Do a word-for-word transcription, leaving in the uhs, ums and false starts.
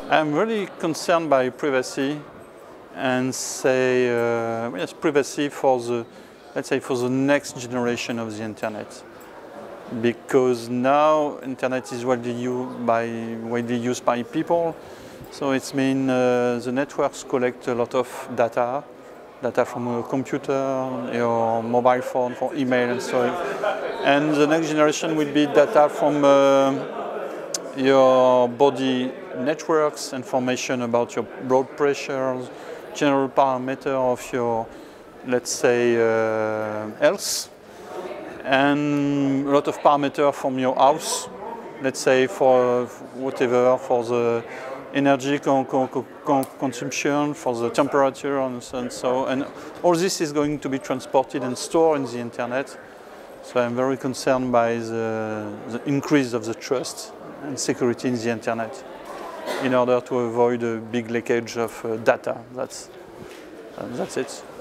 I'm really concerned by privacy and say uh, yes, privacy for the, let's say, for the next generation of the internet, because now internet is widely used by widely used by people. So it's mean uh, the networks collect a lot of data, data from a computer, your mobile phone, for email and so on. And the next generation will be data from uh, your body networks, information about your blood pressure, general parameter of your, let's say, uh, health, and a lot of parameter from your house, let's say for whatever, for the energy con con con consumption, for the temperature, and so and so. And all this is going to be transported and stored in the internet. So I'm very concerned by the, the increase of the trust and security in the internet in order to avoid a big leakage of uh, data. That's, uh, that's it.